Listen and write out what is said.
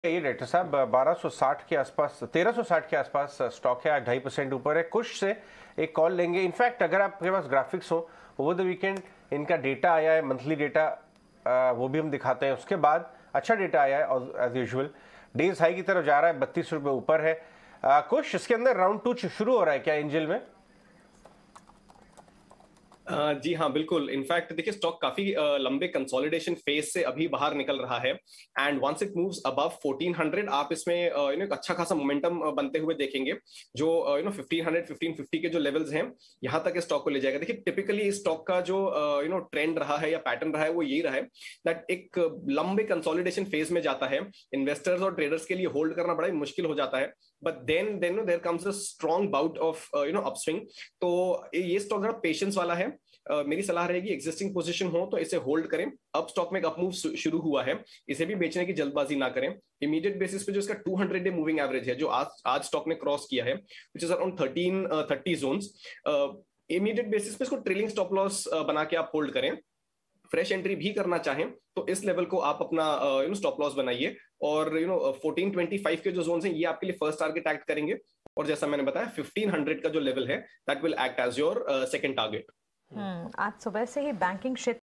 ये डॉक्टर साहब 1260 के आसपास 1360 के आसपास स्टॉक है, आज 2.5% ऊपर है। कुछ से एक कॉल लेंगे। इनफैक्ट अगर आपके पास ग्राफिक्स हो, ओवर द वीकेंड इनका डेटा आया है, मंथली डेटा, वो भी हम दिखाते हैं। उसके बाद अच्छा डेटा आया है एज यूजुअल, डेज हाई की तरफ जा रहा है, 32 रुपये ऊपर है। कुछ इसके अंदर राउंड 2 शुरू हो रहा है क्या एंजल में? जी हाँ, बिल्कुल। इनफैक्ट देखिए, स्टॉक काफी लंबे कंसोलिडेशन फेज से अभी बाहर निकल रहा है and once it moves above 1400 आप इसमें एक अच्छा खासा मोमेंटम बनते हुए देखेंगे। जो 1500 1550 के जो लेवल्स हैं, यहां तक इस स्टॉक को ले जाएगा। देखिए, टिपिकली इस स्टॉक का जो ट्रेंड रहा है या पैटर्न रहा है, वो यही रहा है दैट एक लंबे कंसोलिडेशन फेज में जाता है। इन्वेस्टर्स और ट्रेडर्स के लिए होल्ड करना बड़ा ही मुश्किल हो जाता है, but then there comes a strong bout of upswing. तो ये स्टॉक जरा पेशेंस वाला है। मेरी सलाह रहेगी, एग्जिस्टिंग पोजीशन हो तो इसे होल्ड करें। अब स्टॉक में एक अपमूव शुरू हुआ है, इसे भी बेचने की जल्दबाजी ना करें। इमीडिएट बेसिस पे जो इसका 200 डे मूविंग एवरेज है, जो आज स्टॉक ने क्रॉस किया है, which is around 1330 zones, immediate basis पे इसको ट्रेलिंग स्टॉप लॉस बना के आप होल्ड करें। फ्रेश एंट्री भी करना चाहें तो इस लेवल को आप अपना स्टॉप लॉस बनाइए। और 1425 के जो जोन हैं, ये आपके लिए फर्स्ट टारगेट एक्ट करेंगे। और जैसा मैंने बताया, 1500 का जो लेवल है, that will act as your second target. आज सुबह से ही बैंकिंग क्षेत्र